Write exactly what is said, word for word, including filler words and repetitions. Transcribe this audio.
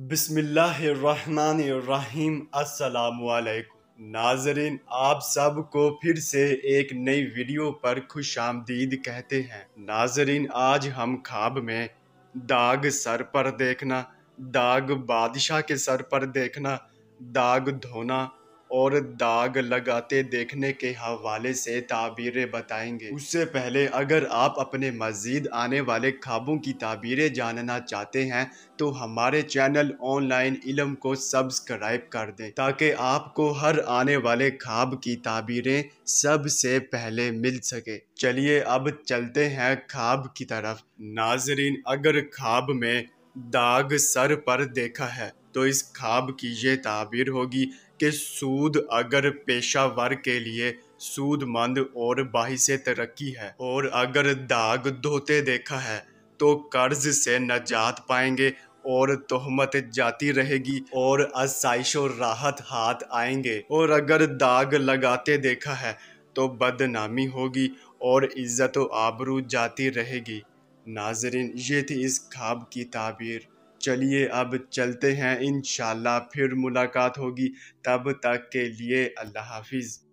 بسم اللہ الرحمن الرحیم۔ السلام علیکم ناظرین، آپ سب کو پھر سے ایک نئی ویڈیو پر خوش آمدید کہتے ہیں۔ ناظرین، آج ہم خواب میں داغ سر پر دیکھنا، داغ بادشاہ کے سر پر دیکھنا، داغ دھونا اور داغ لگاتے دیکھنے کے حوالے سے تعبیریں بتائیں گے۔ اس سے پہلے اگر آپ اپنے مزید آنے والے خوابوں کی تعبیریں جاننا چاہتے ہیں تو ہمارے چینل آن لائن علم کو سبسکرائب کر دیں تاکہ آپ کو ہر آنے والے خواب کی تعبیریں سب سے پہلے مل سکے۔ چلیے اب چلتے ہیں خواب کی طرف۔ ناظرین، اگر خواب میں داغ سر پر دیکھا ہے تو اس خواب کی یہ تعبیر ہوگی کہ سود اگر پیشہ ور کے لیے سود مند اور باعث ترقی ہے، اور اگر داغ دھوتے دیکھا ہے تو قرض سے نجات پائیں گے اور تہمت جاتی رہے گی اور آسائش و راحت ہاتھ آئیں گے، اور اگر داغ لگاتے دیکھا ہے تو بدنامی ہوگی اور عزت و آبرو جاتی رہے گی۔ ناظرین، یہ تھی اس خواب کی تعبیر۔ چلیے اب چلتے ہیں، انشاءاللہ پھر ملاقات ہوگی، تب تک کے لیے اللہ حافظ۔